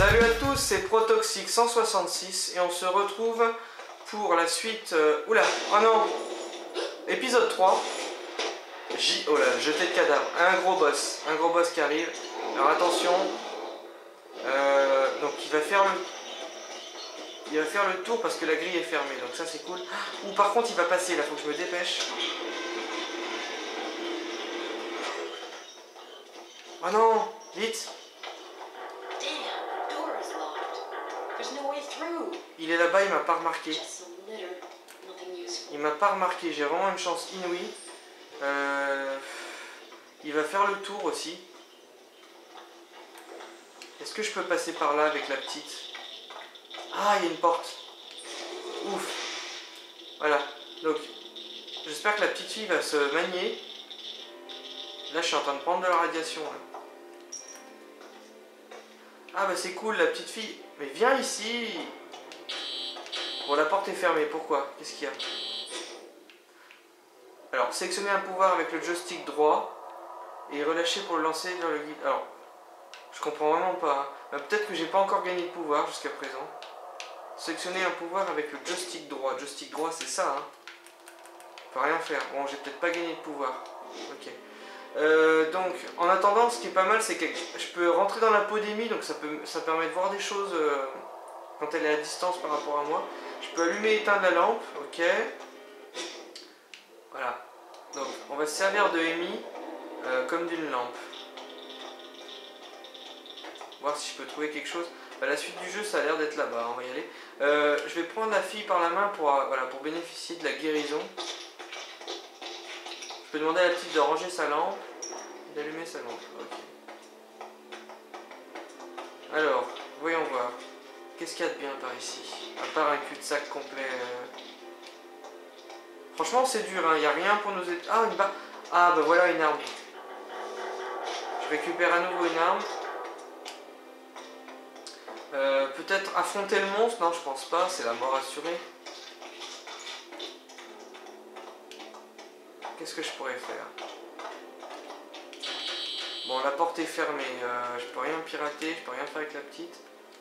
Salut à tous, c'est Protoxic 166 et on se retrouve pour la suite... Oula, oh non, épisode 3. Oh là, jeté de cadavre, un gros boss qui arrive. Alors attention, donc il va faire le tour parce que la grille est fermée, donc ça c'est cool. Ou par contre il va passer, là faut que je me dépêche. Oh non, vite. Il est là-bas, il m'a pas remarqué. Il m'a pas remarqué, j'ai vraiment une chance inouïe. Il va faire le tour aussi. Est-ce que je peux passer par là avec la petite? Ah, il y a une porte. Ouf. Voilà. Donc, j'espère que la petite fille va se manier. Là, je suis en train de prendre de la radiation. Là. Ah, bah c'est cool, la petite fille. Mais viens ici. Bon, la porte est fermée. Pourquoi? Qu'est-ce qu'il y a? Alors, sélectionnez un pouvoir avec le joystick droit et relâcher pour le lancer vers le guide. Alors, je comprends vraiment pas. Hein. Peut-être que j'ai pas encore gagné de pouvoir jusqu'à présent. Sélectionnez un pouvoir avec le joystick droit. Joystick droit, c'est ça. Hein. On peut rien faire. Bon, j'ai peut-être pas gagné de pouvoir. Ok. Donc, en attendant, ce qui est pas mal, c'est que je peux rentrer dans la peau d'Amy, donc ça permet de voir des choses quand elle est à distance par rapport à moi. Je peux allumer et éteindre la lampe. Ok. Voilà. Donc, on va se servir de Amy comme d'une lampe. Voir si je peux trouver quelque chose. Bah, la suite du jeu, ça a l'air d'être là-bas. On va y aller. Je vais prendre la fille par la main pour bénéficier de la guérison. Je peux demander à la petite de ranger sa lampe et d'allumer sa lampe. Ok. Alors, voyons voir. Qu'est-ce qu'il y a de bien par ici? À part un cul-de-sac complet. Franchement, c'est dur. Il n'y a rien pour nous aider. Ah, une barre. Ah, bah voilà une arme. Je récupère à nouveau une arme. Peut-être affronter le monstre? Non, je pense pas. C'est la mort assurée. Qu'est-ce que je pourrais faire? Bon, la porte est fermée. Je peux rien pirater. Je peux rien faire avec la petite.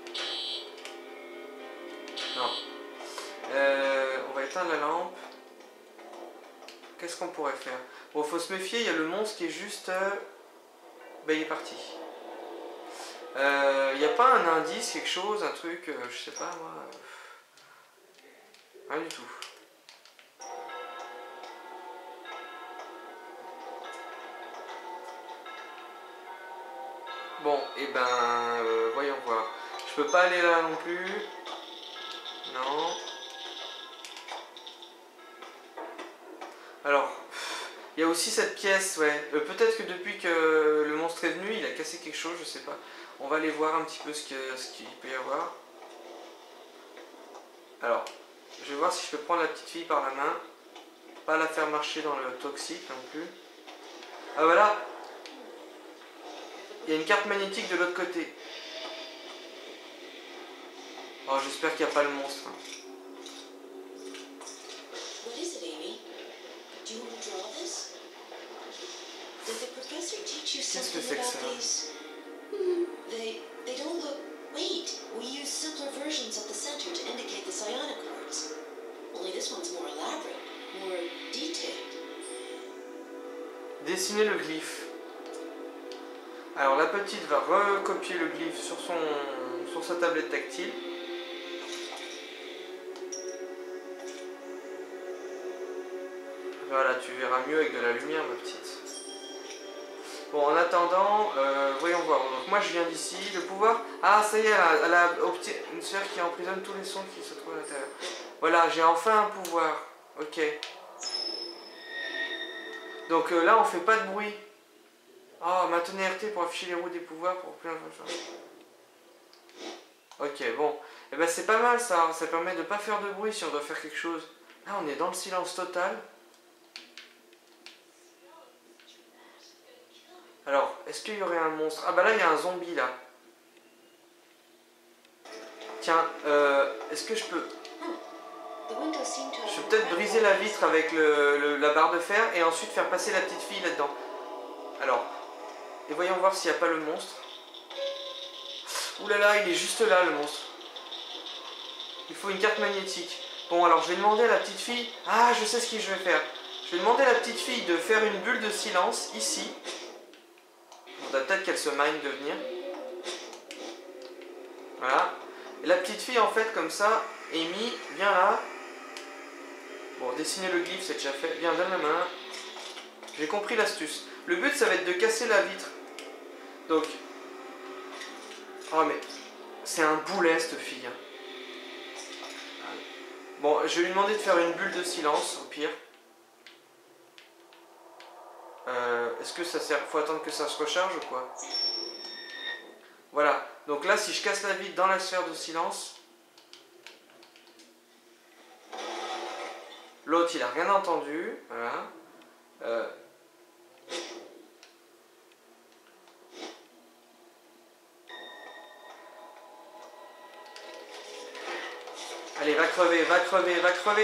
Non. On va éteindre la lampe. Qu'est-ce qu'on pourrait faire? Bon, faut se méfier. Il y a le monstre qui est juste... Ben, il est parti. Il n'y a pas un indice, quelque chose, un truc, je sais pas moi. Rien du tout. Bon, et ben, voyons voir. Je peux pas aller là non plus. Non. Alors, il y a aussi cette pièce, ouais. Peut-être que depuis que le monstre est venu, il a cassé quelque chose, je sais pas. On va aller voir un petit peu ce qu'il peut y avoir. Alors, je vais voir si je peux prendre la petite fille par la main. Pas la faire marcher dans le toxique non plus. Ah voilà. Il y a une carte magnétique de l'autre côté. Oh, j'espère qu'il n'y a pas le monstre. Qu'est-ce que c'est que ça? They don't look... Wait, we use simpler versions of the center to indicate the psionic words. Only this one's more elaborate, more detailed. Dessiner le glyphe. Alors la petite va recopier le glyphe sur sa tablette tactile. Voilà, tu verras mieux avec de la lumière, ma petite. Bon, en attendant, voyons voir. Donc moi, je viens d'ici. Le pouvoir... Ah, ça y est, elle a obtenu une sphère qui emprisonne tous les sons qui se trouvent à l'intérieur. Voilà, j'ai enfin un pouvoir. Ok. Donc là, on fait pas de bruit. Oh, maintenez RT pour afficher les roues des pouvoirs pour plein de choses. Ok, bon. Et ben c'est pas mal ça. Ça permet de pas faire de bruit si on doit faire quelque chose. Là, on est dans le silence total. Alors, est-ce qu'il y aurait un monstre? Ah bah là, il y a un zombie, là. Tiens, est-ce que je peux... Je peux peut-être briser la vitre avec la barre de fer et ensuite faire passer la petite fille là-dedans. Alors, et voyons voir s'il n'y a pas le monstre. Ouh là là, il est juste là le monstre. Il faut une carte magnétique. Bon, alors je vais demander à la petite fille... Ah, je sais ce que je vais faire. Je vais demander à la petite fille de faire une bulle de silence, ici. Peut-être qu'elle se mine de venir. Voilà. Et la petite fille, en fait, comme ça, Amy, viens là. Bon, dessiner le glyphe, c'est déjà fait. Viens, donne la main. J'ai compris l'astuce. Le but, ça va être de casser la vitre. Donc... Oh, mais... C'est un boulet, cette fille. Bon, je vais lui demander de faire une bulle de silence, au pire. Est-ce que ça sert... Faut attendre que ça se recharge ou quoi? Voilà. Donc là, si je casse la vitre dans la sphère de silence... L'autre, il a rien entendu. Voilà. Allez, va crever, va crever, va crever.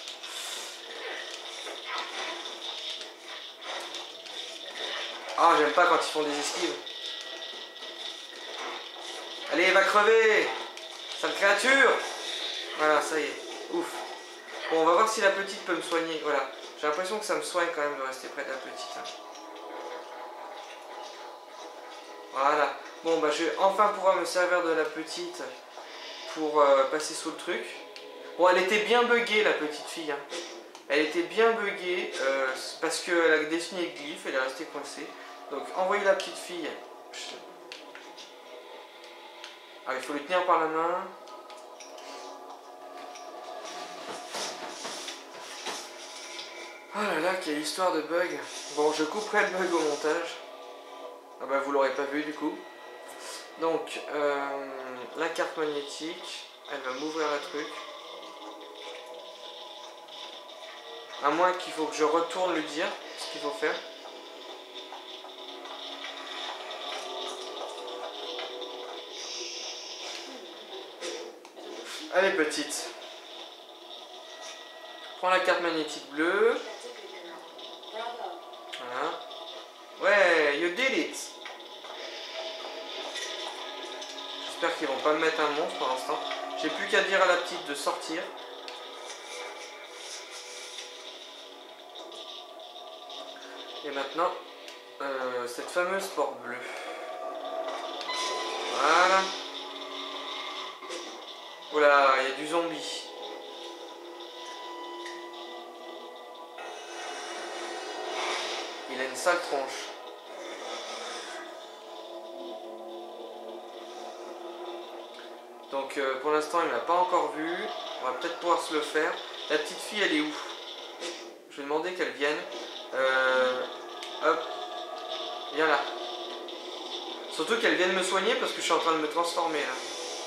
Ah, j'aime pas quand ils font des esquives. Allez, va crever. Sale créature. Voilà, ça y est. Ouf. Bon, on va voir si la petite peut me soigner. Voilà. J'ai l'impression que ça me soigne quand même de rester près de la petite. Voilà. Bon, bah je vais enfin pouvoir me servir de la petite pour passer sous le truc. Bon, elle était bien buggée, la petite fille. Hein. Elle était bien buggée parce qu'elle a dessiné le glyphe, elle est restée coincée. Donc, envoyer la petite fille. Ah, il faut le tenir par la main. Oh là là, quelle histoire de bug. Bon, je couperai le bug au montage. Ah bah, vous l'aurez pas vu du coup. Donc, la carte magnétique, elle va m'ouvrir un truc. À moins qu'il faut que je retourne lui dire ce qu'il faut faire. Allez, petite. Prends la carte magnétique bleue. Voilà. Ouais, you did it. J'espère qu'ils vont pas me mettre un monstre pour l'instant. J'ai plus qu'à dire à la petite de sortir. Et maintenant, cette fameuse porte bleue. Voilà. Oula, il y a du zombie. Il a une sale tronche. Donc pour l'instant il m'a pas encore vu. On va peut-être pouvoir se le faire. La petite fille elle est où? Je vais demander qu'elle vienne. Hop. Viens là. Surtout qu'elle vienne me soigner parce que je suis en train de me transformer là.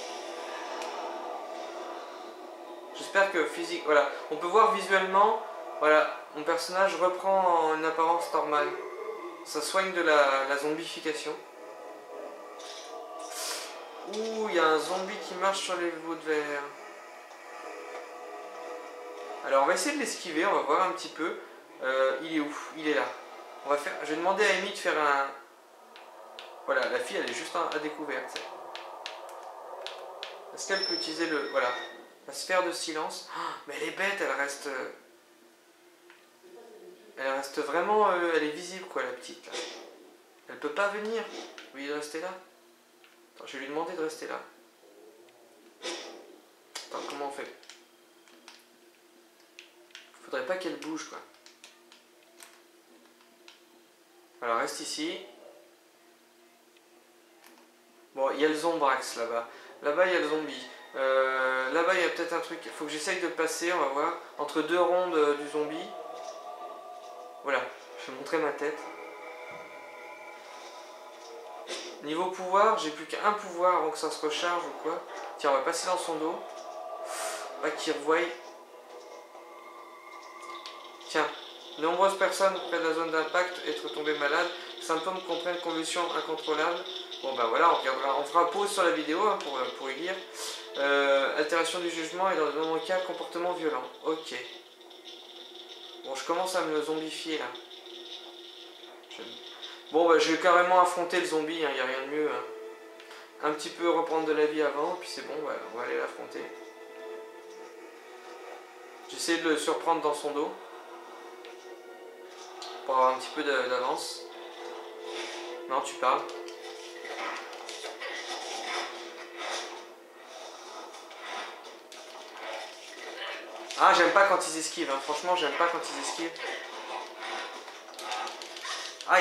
J'espère que physique... Voilà. On peut voir visuellement... Voilà. Mon personnage reprend une apparence normale. Ça soigne de la zombification. Ouh, il y a un zombie qui marche sur les veaux de verre. Alors on va essayer de l'esquiver, on va voir un petit peu. Il est où? Il est là. On va faire... Je vais demander à Amy de faire un... Voilà, la fille elle est juste à découvert. Est-ce qu'elle peut utiliser le... Voilà. La sphère de silence. Oh, mais elle est bête, elle reste... Elle reste vraiment... elle est visible quoi, la petite là. Elle peut pas venir. Vous voyez de rester là? Attends, je vais lui demander de rester là. Attends, comment on fait? Faudrait pas qu'elle bouge quoi. Alors reste ici. Bon, il y a le zombrax là-bas. Là-bas il y a le zombie. Là-bas il y a peut-être un truc. Il faut que j'essaye de passer, on va voir. Entre deux rondes du zombie. Voilà, je vais montrer ma tête. Niveau pouvoir, j'ai plus qu'un pouvoir avant que ça se recharge ou quoi. Tiens, on va passer dans son dos. Pas qu'il revoie. Tiens, de nombreuses personnes près de la zone d'impact être tombées malades. Symptômes comprennent convulsions incontrôlables. Bon ben voilà, on fera pause sur la vidéo hein, pour y lire. Altération du jugement et dans de nombreux cas, comportement violent. Ok. Bon, je commence à me zombifier là. Bon, bah, je vais carrément affronter le zombie, il n'y a rien de mieux. Hein. un petit peu reprendre de la vie avant, puis c'est bon, on va aller l'affronter. J'essaie de le surprendre dans son dos, pour avoir un petit peu d'avance. Non, tu parles. Ah, j'aime pas quand ils esquivent, hein. Franchement, j'aime pas quand ils esquivent. Aïe.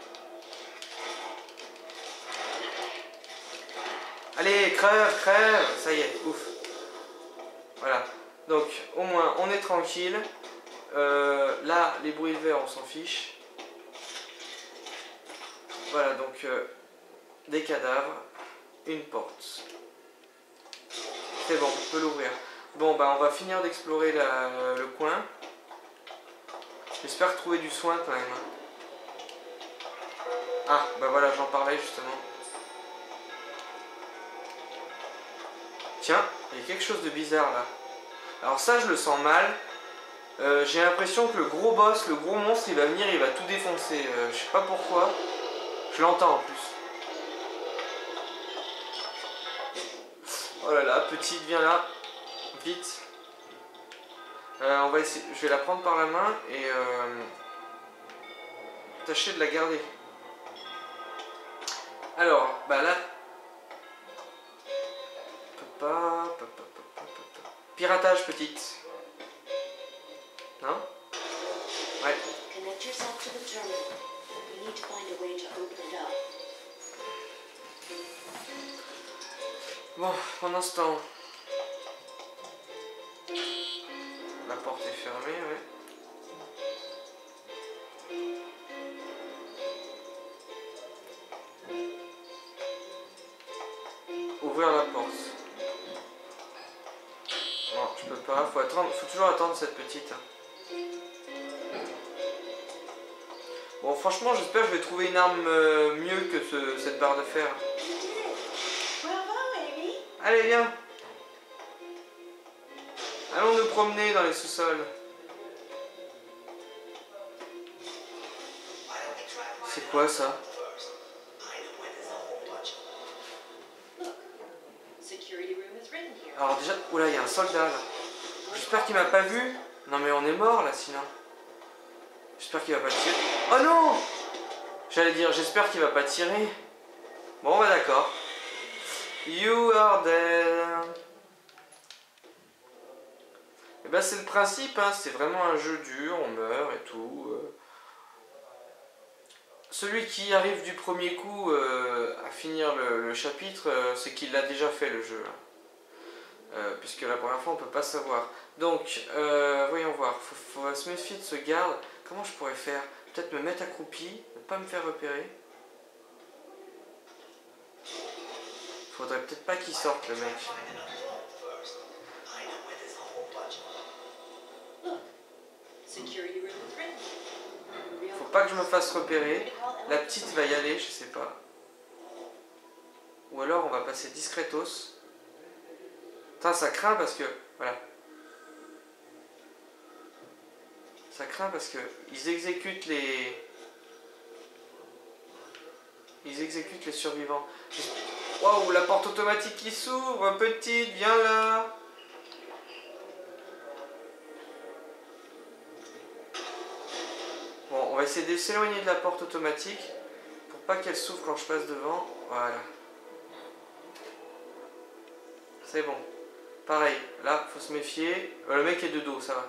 Allez, crève, crève. Ça y est, ouf. Voilà. Donc, au moins, on est tranquille. Là, les bruits verts, on s'en fiche. Voilà, donc, des cadavres. Une porte. C'est bon, on peut l'ouvrir. Bon, bah, on va finir d'explorer le coin. J'espère trouver du soin quand même. Ah, bah voilà, j'en parlais justement. Tiens, il y a quelque chose de bizarre là. Alors ça, je le sens mal. J'ai l'impression que le gros boss, le gros monstre, il va venir, il va tout défoncer. Je sais pas pourquoi. Je l'entends en plus. Oh là là, petite, viens là. Vite. On va essayer. Je vais la prendre par la main et tâcher de la garder. Alors, bah là. Piratage, petite. Non? Ouais. Connect yourself to the terminal. You need to find a way to open it up. Bon, pendant ce temps. La porte est fermée, ouais. Ouvrir la porte. Non, je peux pas. Faut attendre. Faut toujours attendre cette petite. Bon, franchement, j'espère que je vais trouver une arme mieux que cette barre de fer. Allez, viens. Allons nous promener dans les sous-sols. C'est quoi ça? Alors déjà, oula, il y a un soldat là. J'espère qu'il m'a pas vu. Non mais on est mort là sinon. J'espère qu'il va pas tirer. Oh non! J'allais dire, j'espère qu'il va pas tirer. Bon bah d'accord. You are dead. Et bah c'est le principe, hein. C'est vraiment un jeu dur, on meurt et tout. Celui qui arrive du premier coup à finir le chapitre, c'est qu'il l'a déjà fait le jeu. Puisque la première fois on peut pas savoir. Donc, voyons voir, faut se méfier de ce garde. Comment je pourrais faire? Peut-être me mettre accroupi, ne pas me faire repérer. Faudrait peut-être pas qu'il sorte le mec. Faut pas que je me fasse repérer. La petite va y aller, je sais pas. Ou alors on va passer discretos. Putain, ça craint parce que... Voilà. Ça craint parce que ils exécutent les... Ils exécutent les survivants. Waouh, la porte automatique qui s'ouvre. Petite, viens là. Bon, on va essayer de s'éloigner de la porte automatique pour pas qu'elle s'ouvre quand je passe devant. Voilà. C'est bon. Pareil, là, faut se méfier. Le mec est de dos, ça va.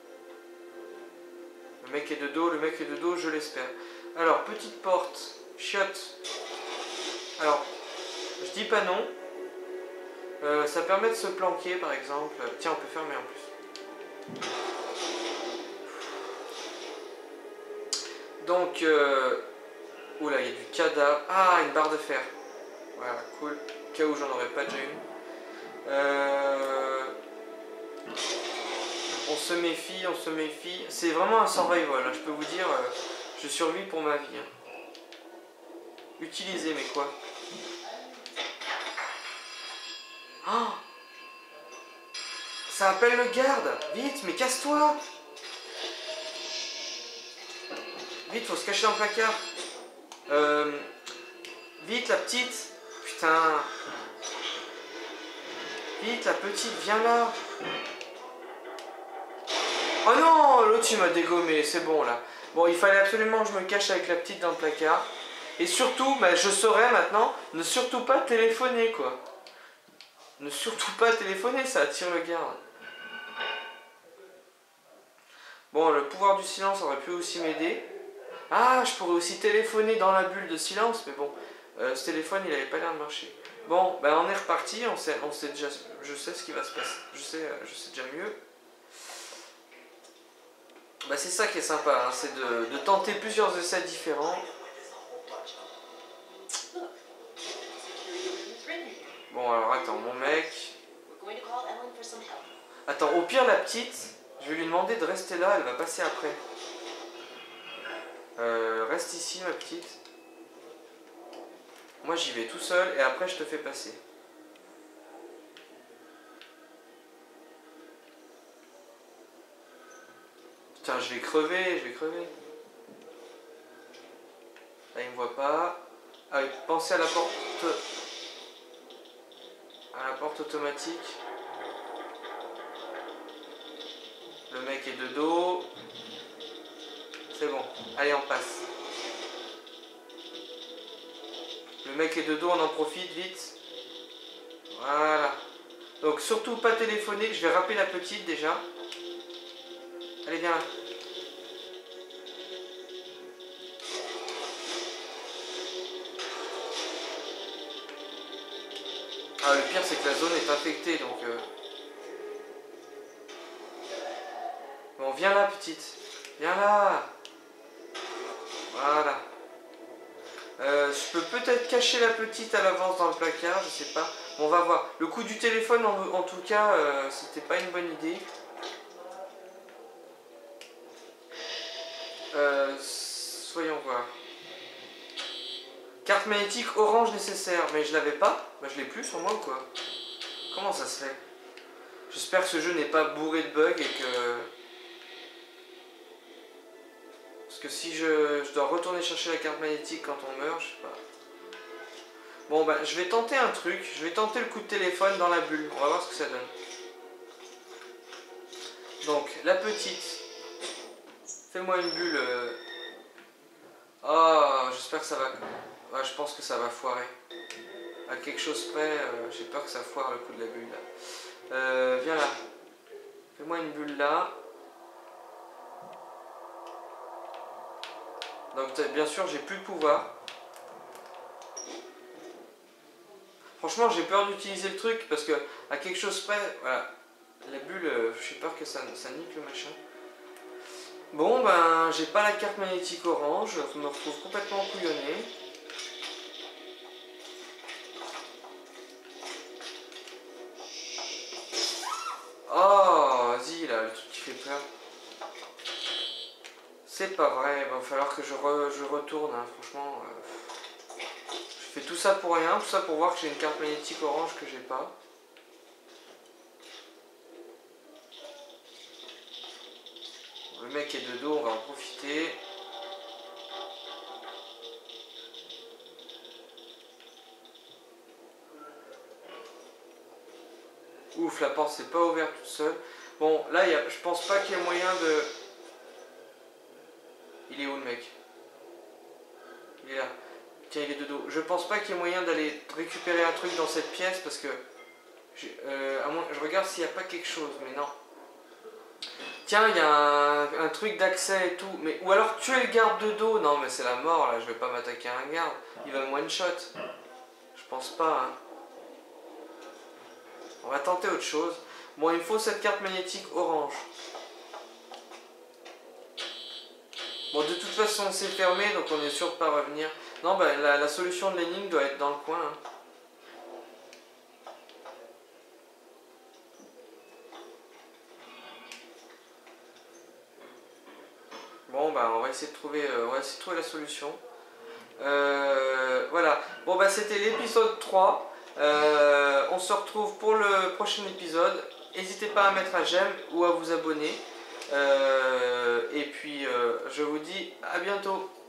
Le mec est de dos, je l'espère. Alors, petite porte, chiotte. Alors, je dis pas non. Ça permet de se planquer, par exemple. Tiens, on peut fermer en plus. Donc, oula, il y a du cadavre. Ah, une barre de fer. Voilà, cool. Au cas où j'en aurais pas déjà une. On se méfie, on se méfie. C'est vraiment un survival, hein. Je peux vous dire, je survis pour ma vie. Hein. Utiliser, mais quoi? Oh, ça appelle le garde. Vite, mais casse-toi. Vite, faut se cacher dans le placard. Vite, la petite. putain. Vite, la petite, viens là. Oh non, l'autre il m'a dégommé, c'est bon là. Bon, il fallait absolument que je me cache avec la petite dans le placard. Et surtout, bah, je saurais maintenant, ne surtout pas téléphoner quoi. Ne surtout pas téléphoner, ça attire le garde. Bon, le pouvoir du silence aurait pu aussi m'aider. Ah, je pourrais aussi téléphoner dans la bulle de silence, mais bon, ce téléphone il avait pas l'air de marcher. Bon, ben on est reparti, on sait déjà, je sais ce qui va se passer, je sais déjà mieux. Bah c'est ça qui est sympa, hein, c'est de tenter plusieurs essais différents. Bon alors attends, mon mec... Attends, au pire la petite, je vais lui demander de rester là, elle va passer après. Reste ici ma petite. Moi j'y vais tout seul et après je te fais passer. Putain, je vais crever. Là, il me voit pas. Ah oui, pensez à la porte automatique. Le mec est de dos. C'est bon. Allez, on passe. Le mec est de dos, on en profite vite. Voilà. Donc surtout pas téléphoner. Je vais rappeler la petite déjà. Allez, viens là. Ah, le pire, c'est que la zone est infectée, donc... Bon, viens là, petite. Viens là. Voilà. Je peux peut-être cacher la petite à l'avance dans le placard, je sais pas. Bon, on va voir. Le coup du téléphone, en tout cas, c'était pas une bonne idée. Soyons voir. Carte magnétique orange nécessaire. Mais je l'avais pas. Bah je l'ai plus sur moi ou quoi? Comment ça se fait? J'espère que ce jeu n'est pas bourré de bugs et que... Parce que si je dois retourner chercher la carte magnétique quand on meurt, je sais pas. Bon bah je vais tenter un truc. Je vais tenter le coup de téléphone dans la bulle. On va voir ce que ça donne. Donc la petite. Fais-moi une bulle. Oh, j'espère que ça va... Ouais, je pense que ça va foirer. À quelque chose près, j'ai peur que ça foire le coup de la bulle là. Viens là. Fais-moi une bulle là. Donc bien sûr j'ai plus de pouvoir. Franchement j'ai peur d'utiliser le truc parce que à quelque chose près, voilà. La bulle, j'ai peur que ça nique le machin. Bon ben j'ai pas la carte magnétique orange, je me retrouve complètement couillonné. Oh, vas-y là, le truc qui fait peur. C'est pas vrai, il va falloir que je retourne, hein, franchement. Je fais tout ça pour rien, tout ça pour voir que j'ai une carte magnétique orange que j'ai pas. Le mec est de dos, on va en profiter. Ouf, la porte s'est pas ouverte toute seule. Bon, là, je pense pas qu'il y ait moyen de... Il est où le mec? Il est là. Tiens, il est de dos. Je pense pas qu'il y ait moyen d'aller récupérer un truc dans cette pièce parce que... je regarde s'il n'y a pas quelque chose, mais non. Tiens, il y a un truc d'accès et tout. Mais, ou alors tuer le garde de dos. Non, mais c'est la mort là, je vais pas m'attaquer à un garde. Il va me one shot. Je pense pas, hein. On va tenter autre chose. Bon, il me faut cette carte magnétique orange. Bon, de toute façon, c'est fermé, donc on est sûr de pas revenir. Non, bah, la solution de l'énigme doit être dans le coin. Hein. Bon, bah, on va essayer de trouver la solution. Voilà. Bon, bah, c'était l'épisode 3. On se retrouve pour le prochain épisode. N'hésitez pas à mettre un j'aime ou à vous abonner. Et puis je vous dis à bientôt.